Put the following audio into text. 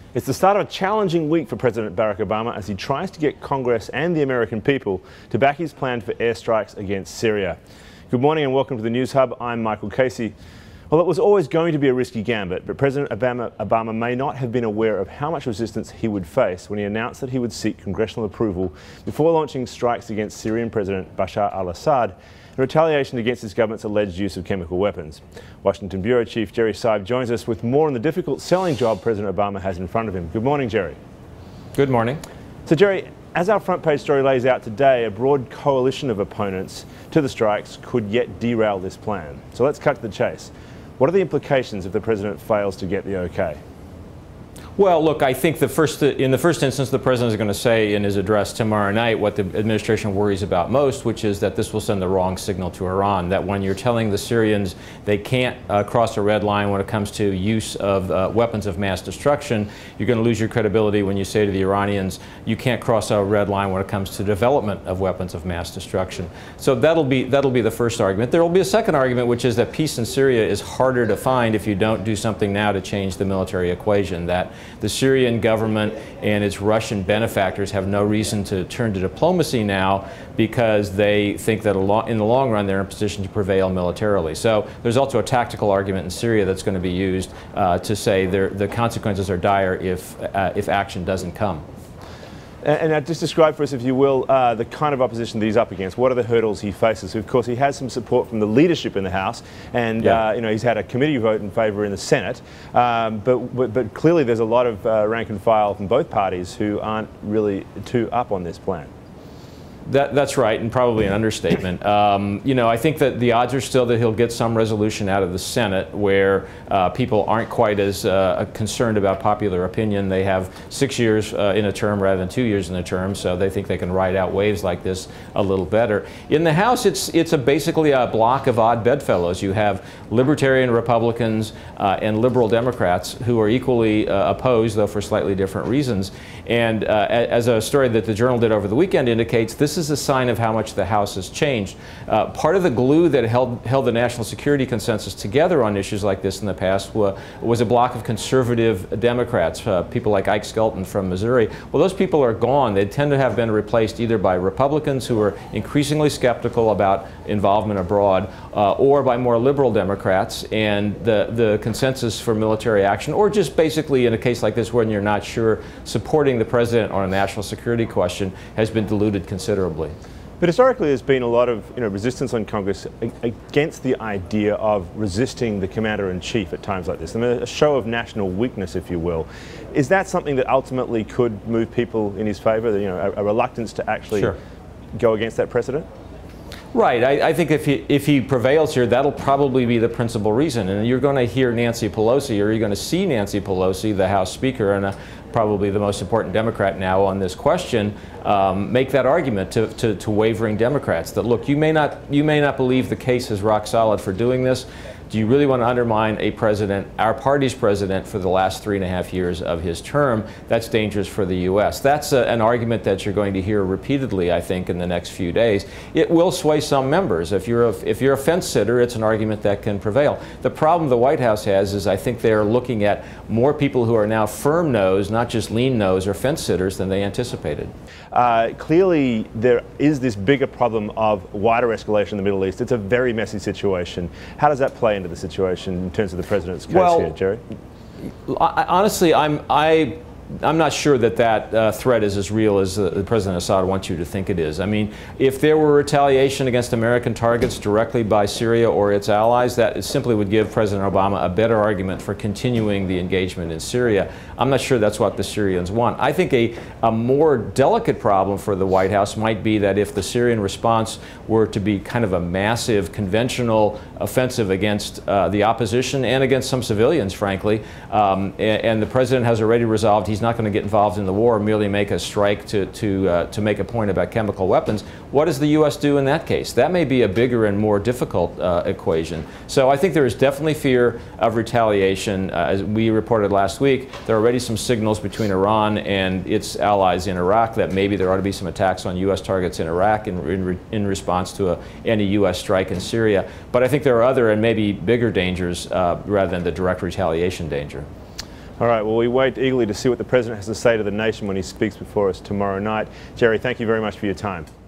It's the start of a challenging week for President Barack Obama as he tries to get Congress and the American people to back his plan for airstrikes against Syria. Good morning and welcome to the News Hub. I'm Michael Casey. Well, it was always going to be a risky gambit, but President Obama may not have been aware of how much resistance he would face when he announced that he would seek congressional approval before launching strikes against Syrian President Bashar al-Assad in retaliation against his government's alleged use of chemical weapons. Washington Bureau Chief Jerry Seib joins us with more on the difficult selling job President Obama has in front of him. Good morning, Jerry. Good morning. So, Jerry, as our front page story lays out today, a broad coalition of opponents to the strikes could yet derail this plan. So let's cut to the chase. What are the implications if the president fails to get the okay? Well, look, I think in the first instance, the president is going to say in his address tomorrow night what the administration worries about most, which is that this will send the wrong signal to Iran, that when you're telling the Syrians they can't cross a red line when it comes to use of weapons of mass destruction, you're going to lose your credibility when you say to the Iranians, you can't cross a red line when it comes to development of weapons of mass destruction. So that'll be the first argument. There will be a second argument, which is that peace in Syria is harder to find if you don't do something now to change the military equation, that the Syrian government and its Russian benefactors have no reason to turn to diplomacy now because they think that in the long run they're in a position to prevail militarily. So there's also a tactical argument in Syria that's going to be used to say the consequences are dire if action doesn't come. And just describe for us, if you will, the kind of opposition that he's up against. What are the hurdles he faces? Of course, he has some support from the leadership in the House, and you know, he's had a committee vote in favour in the Senate. But clearly, there's a lot of rank and file from both parties who aren't really too up on this plan. That's right, and probably an understatement. You know, I think that the odds are still that he'll get some resolution out of the Senate where people aren't quite as concerned about popular opinion. They have 6 years in a term rather than 2 years in a term, so they think they can ride out waves like this a little better. In the House, it's basically a block of odd bedfellows. You have libertarian Republicans and liberal Democrats who are equally opposed, though for slightly different reasons. And as a story that the Journal did over the weekend indicates, this is a sign of how much the House has changed. Part of the glue that held the national security consensus together on issues like this in the past was a block of conservative Democrats, people like Ike Skelton from Missouri. Well, those people are gone. They tend to have been replaced either by Republicans who are increasingly skeptical about involvement abroad, or by more liberal Democrats, and the consensus for military action, or just basically in a case like this when you're not sure, supporting the president on a national security question has been diluted considerably. But historically, there's been a lot of resistance on Congress against the idea of resisting the commander-in-chief at times like this. I mean, a show of national weakness, if you will. Is that something that ultimately could move people in his favour? You know, a reluctance to actually go against that precedent? Right. I think if he prevails here, that'll probably be the principal reason. And you're going to hear Nancy Pelosi, or you're going to see Nancy Pelosi, the House Speaker, and probably the most important Democrat now on this question, make that argument to wavering Democrats that, look, you may not believe the case is rock solid for doing this. Do you really want to undermine a president, our party's president, for the last 3.5 years of his term? That's dangerous for the U.S. That's an argument that you're going to hear repeatedly, I think, in the next few days. It will sway some members. If you're a fence sitter, it's an argument that can prevail. The problem the White House has is I think they're looking at more people who are now firm no's, not just lean no's or fence sitters, than they anticipated. Clearly, there is this bigger problem of wider escalation in the Middle East. It's a very messy situation. How does that play into the situation in terms of the president's case here, Jerry? Honestly, I'm not sure that threat is as real as President Assad wants you to think it is. I mean, if there were retaliation against American targets directly by Syria or its allies, that simply would give President Obama a better argument for continuing the engagement in Syria. I'm not sure that's what the Syrians want. I think a more delicate problem for the White House might be that if the Syrian response were to be kind of a massive conventional offensive against the opposition and against some civilians, frankly, and the president has already resolved he's not going to get involved in the war, merely make a strike to make a point about chemical weapons. What does the U.S. do in that case? That may be a bigger and more difficult equation. So I think there is definitely fear of retaliation. As we reported last week, there are already some signals between Iran and its allies in Iraq that maybe there ought to be some attacks on U.S. targets in Iraq in response to any U.S. strike in Syria. But I think there are other and maybe bigger dangers rather than the direct retaliation danger. All right, well, we wait eagerly to see what the President has to say to the nation when he speaks before us tomorrow night. Jerry, thank you very much for your time.